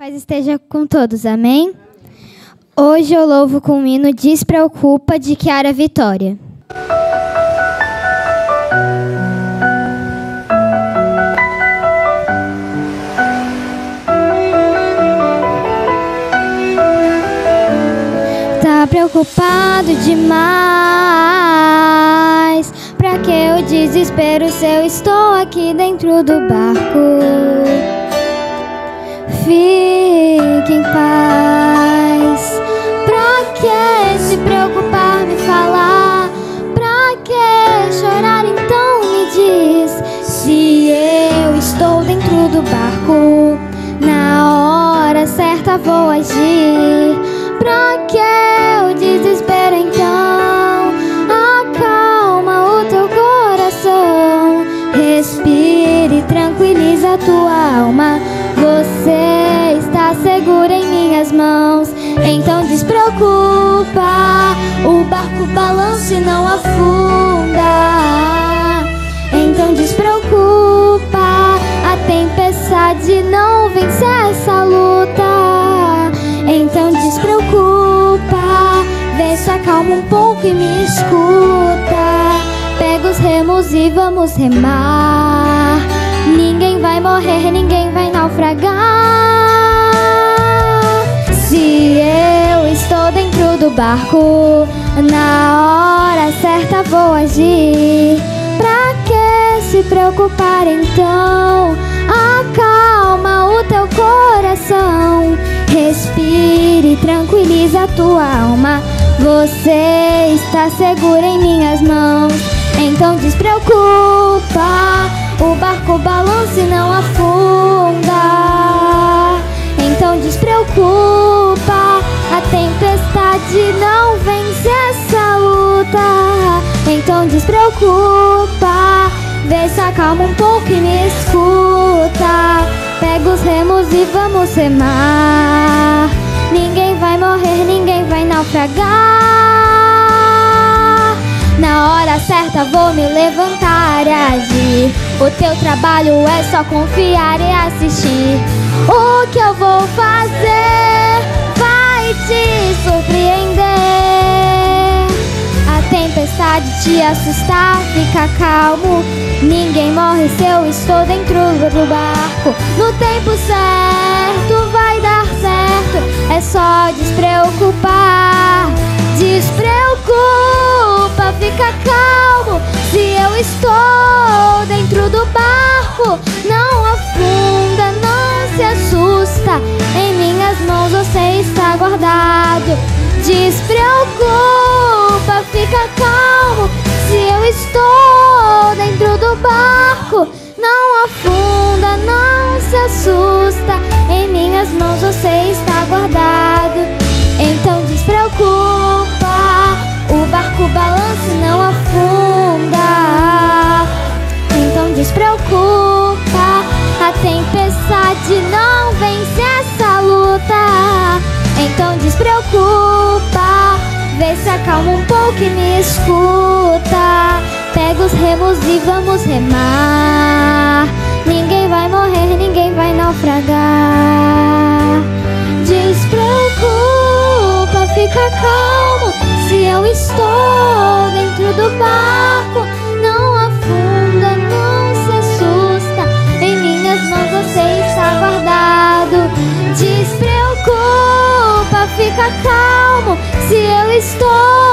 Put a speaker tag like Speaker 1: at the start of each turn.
Speaker 1: Paz esteja com todos, amém? Hoje eu louvo com o hino Despreocupa, de Chiara Vitória. Tá preocupado demais? Pra que o desespero se eu estou aqui dentro do barco? Fique em paz. Pra que se preocupar, me falar? Pra que chorar, então me diz? Se eu estou dentro do barco, na hora certa vou agir. Pra que o desespero, então? Acalma o teu coração. Respire e tranquiliza a tua alma. Você está seguro em minhas mãos. Então despreocupa, o barco balança e não afunda. Então despreocupa, a tempestade não vence essa luta. Então despreocupa, vê se acalma um pouco e me escuta. Pega os remos e vamos remar. Ninguém vai morrer, ninguém vai naufragar. Se eu estou dentro do barco, na hora certa vou agir. Pra que se preocupar, então? Acalma o teu coração. Respire e tranquiliza a tua alma. Você está seguro em minhas mãos. Então despreocupa, o barco balança e não afunda. Então despreocupa, a tempestade não vence essa luta. Então despreocupa, vê se acalma um pouco e me escuta. Pega os remos e vamos remar. Ninguém vai morrer, ninguém vai naufragar. Na hora certa vou me levantar e agir. O teu trabalho é só confiar e assistir. O que eu vou fazer vai te surpreender. A tempestade te assustar, fica calmo. Ninguém morre se eu estou dentro do barco. No tempo certo vai dar certo. É só despreocupar. Despreocupa, fica calmo. Se eu estou dentro do barco, não afunda, não se assusta. Em minhas mãos você está guardado. Despreocupa, fica calmo. Se eu estou dentro do barco, não afunda, não se assusta. Em minhas mãos você está guardado. Então despreocupa, o barco balança e não afunda. Então despreocupa, a tempestade não vence essa luta. Então despreocupa, vê se acalma um pouco e me escuta. Pega os remos e vamos remar. Ninguém vai morrer, ninguém vai naufragar. Despreocupa, fica calmo. Se eu estou dentro do barco, não afunda, não se assusta. Em minhas mãos você está guardado. Despreocupa, fica calmo. Se eu estou